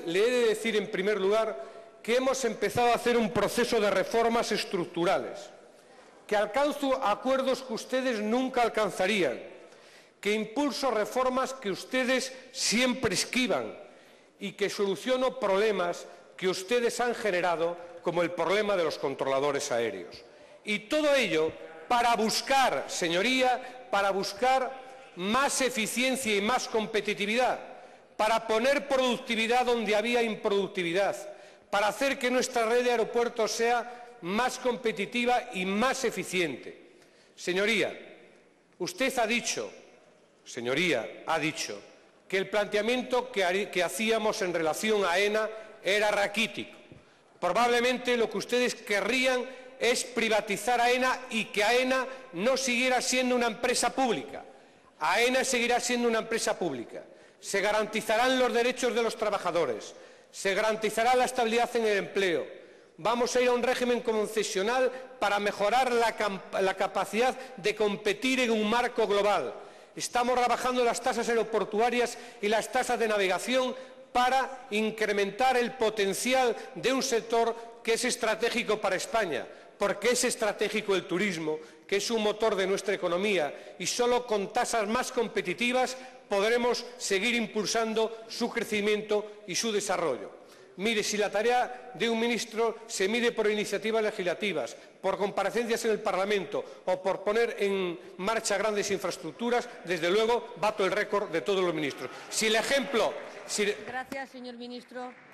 Le he de decir, en primer lugar, que hemos empezado a hacer un proceso de reformas estructurales, que alcanzo acuerdos que ustedes nunca alcanzarían, que impulso reformas que ustedes siempre esquivan y que soluciono problemas que ustedes han generado, como el problema de los controladores aéreos. Y todo ello para buscar, señoría, para buscar más eficiencia y más competitividad, para poner productividad donde había improductividad, para hacer que nuestra red de aeropuertos sea más competitiva y más eficiente. Señoría, usted ha dicho, que el planteamiento que hacíamos en relación a AENA era raquítico. Probablemente lo que ustedes querrían es privatizar AENA y que AENA no siguiera siendo una empresa pública. AENA seguirá siendo una empresa pública. Se garantizarán los derechos de los trabajadores, se garantizará la estabilidad en el empleo. Vamos a ir a un régimen concesional para mejorar la capacidad de competir en un marco global. Estamos rebajando las tasas aeroportuarias y las tasas de navegación para incrementar el potencial de un sector que es estratégico para España, porque es estratégico el turismo, que es un motor de nuestra economía, y solo con tasas más competitivas podremos seguir impulsando su crecimiento y su desarrollo. Mire, si la tarea de un ministro se mide por iniciativas legislativas, por comparecencias en el Parlamento o por poner en marcha grandes infraestructuras, desde luego bato el récord de todos los ministros. Si el ejemplo... Gracias, señor ministro.